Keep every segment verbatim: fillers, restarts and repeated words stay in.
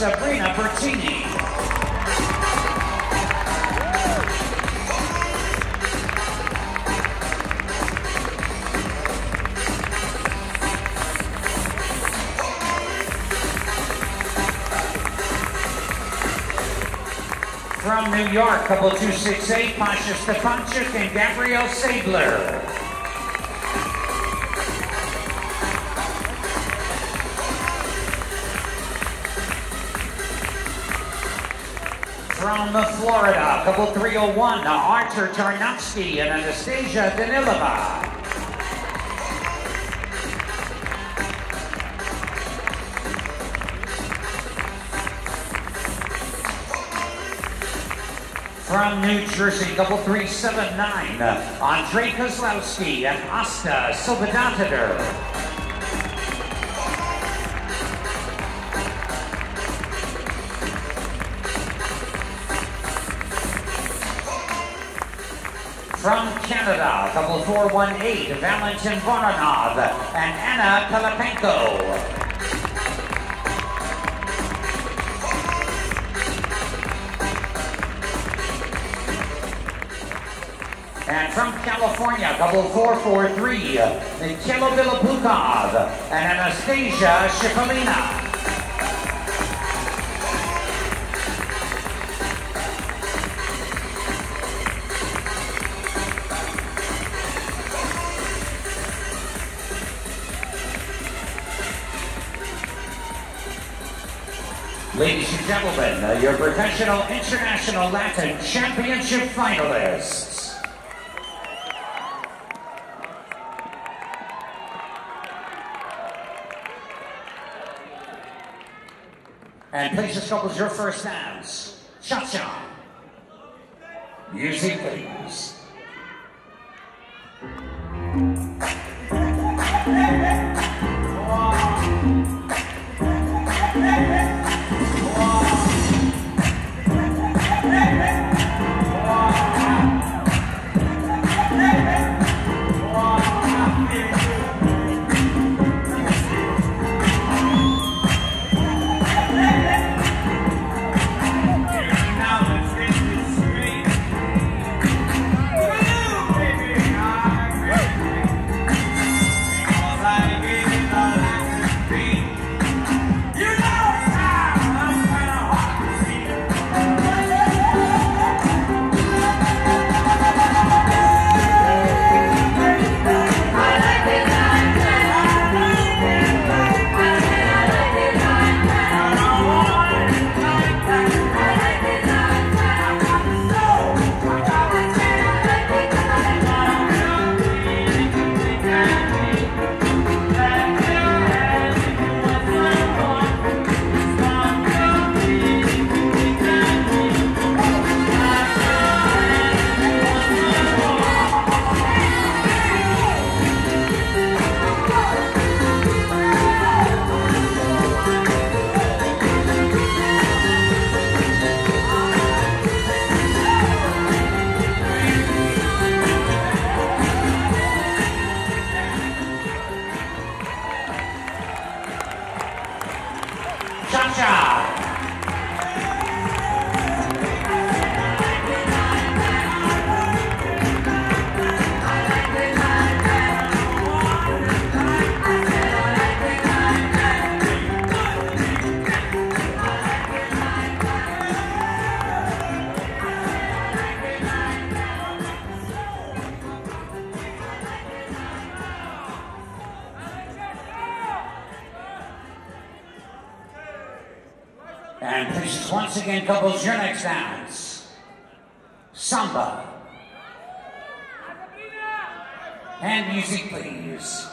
Sabrina Bertini. From New York, couple two six eight, Pasha Stepanchuk and Gabrielle Sabler. From Florida, couple three oh one, Artur Tarnavskyy and Anastasiia Danilova. From New Jersey, couple three seven nine, Andrei Kazlouski and Asta, Sigvaldadottir. From Canada, couple four one eight, Valentin Voronov and Pelypenko. And from California, couple four four three, Mykhailo Bilopukhov and Anastasiia Shchypilina. Ladies and gentlemen, your professional international Latin championship finalists. And please just couples your first dance. Cha-cha. Music, please. And please, once again, couples, your next dance. Samba. And music, please.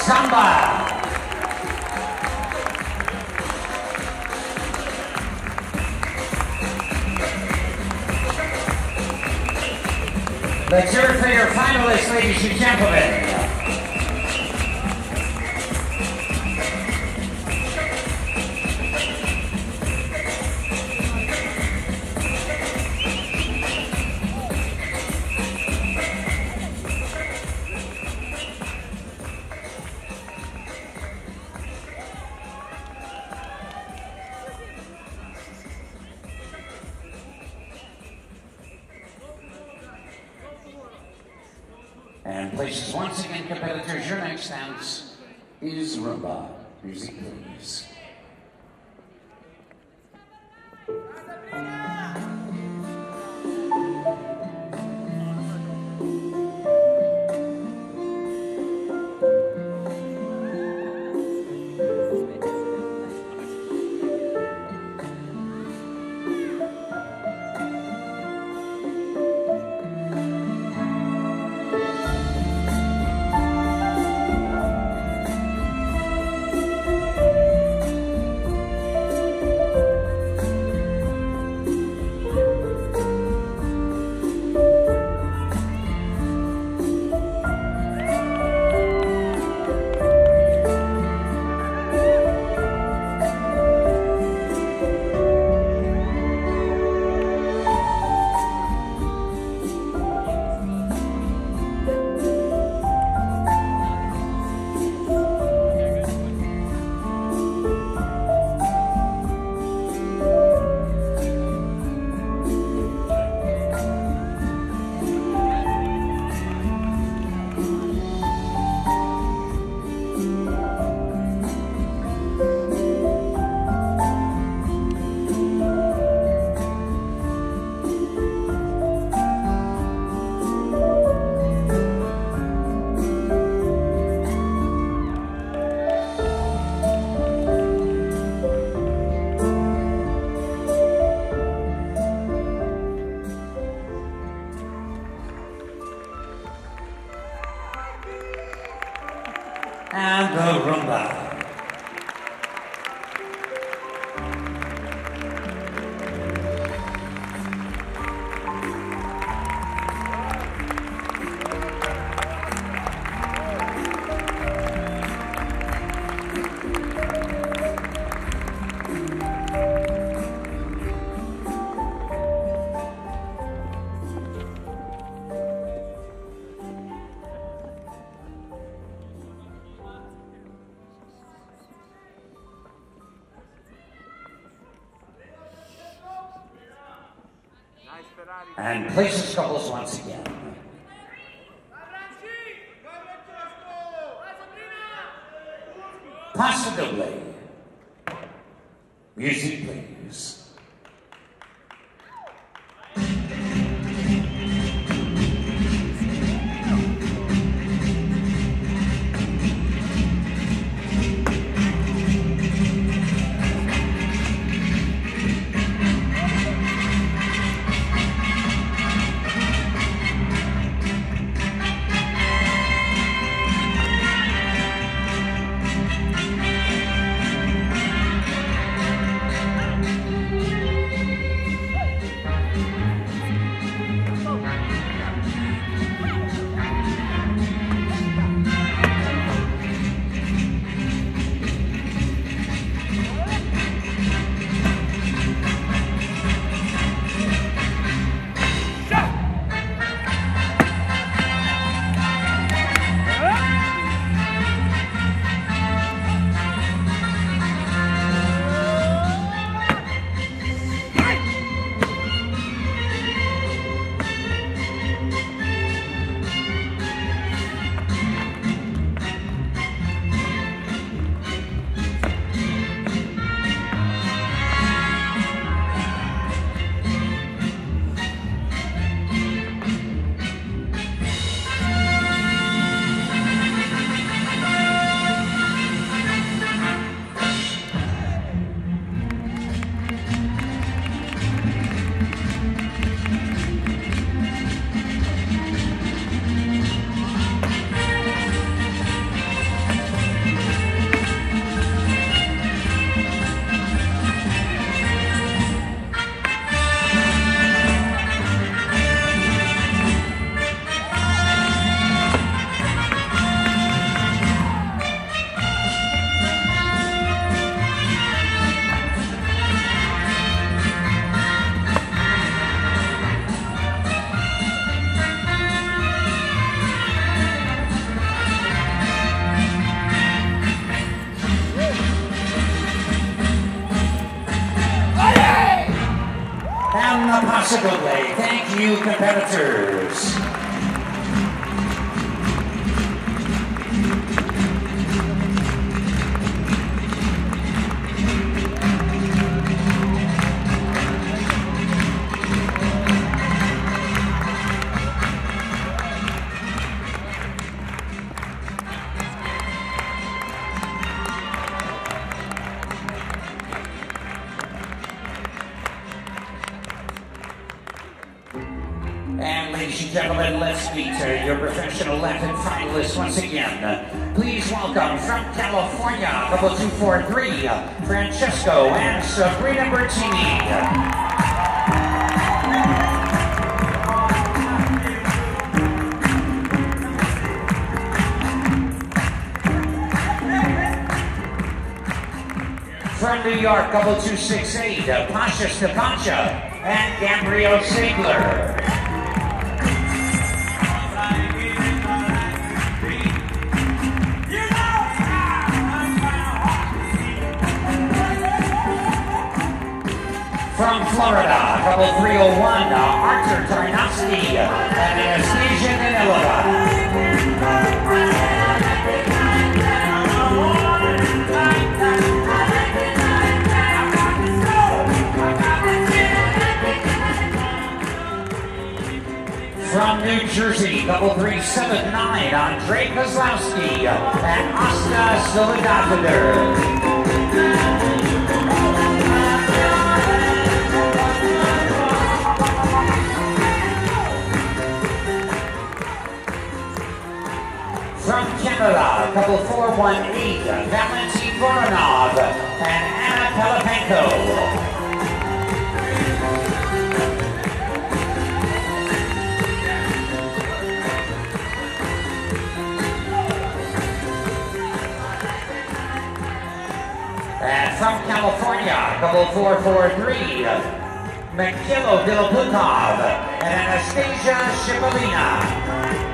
samba. Let's hear it for your finalists, ladies and gentlemen. And places once again, competitors, your next dance is rumba. Music, please. And the rumba. And places couples once again. Possibly. Music, please. Absolutely. Thank you, competitors. Ladies and gentlemen, let's meet uh, your professional Latin finalists once again. Please welcome from California, couple two four three, Francesco and Sabrina Bertini. From New York, couple two six eight, Pasha Stepanchuk and Gabrielle Sabler. From Florida, couple three oh one, Artur Tarnavskyy and Anastasiia Danilova. From New Jersey, couple three seven nine, Andrei Kazlouski and Asta Sigvaldadottir. From Canada, couple four one eight, Valentin Voronov and Pelypenko. And from California, couple four four three, Mykhailo Bilopukhov and Anastasiia Shchypilina.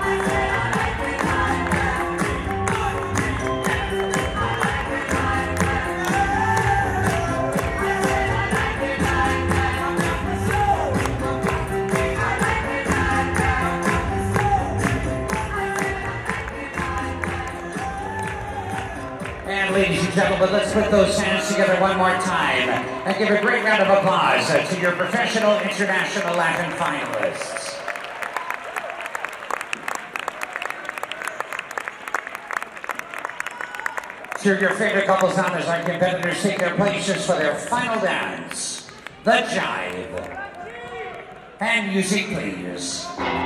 Ladies and gentlemen, let's put those hands together one more time and give a great round of applause to your professional international Latin finalists. To your favorite couples on as our competitors take their places for their final dance, the jive. And music, please.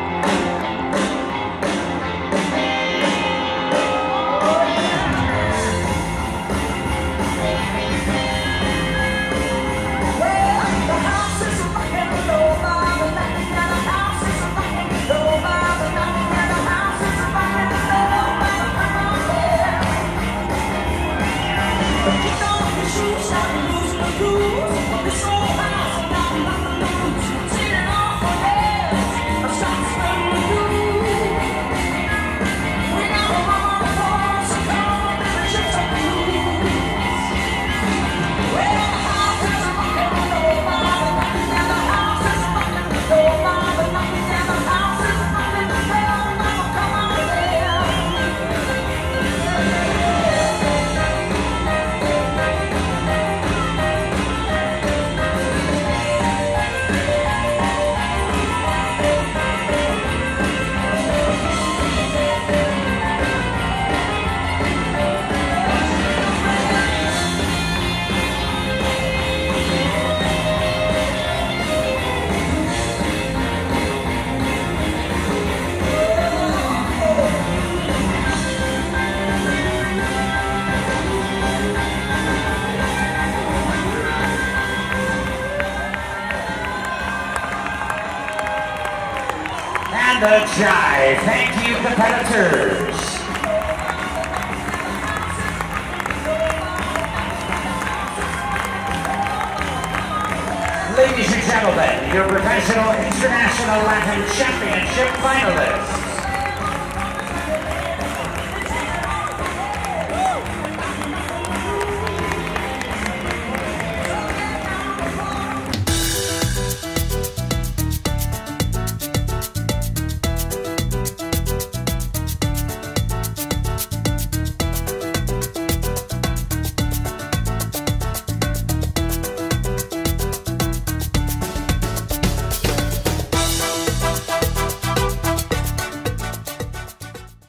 The jive. Thank you, competitors. Ladies and gentlemen, your professional international Latin championship finalists.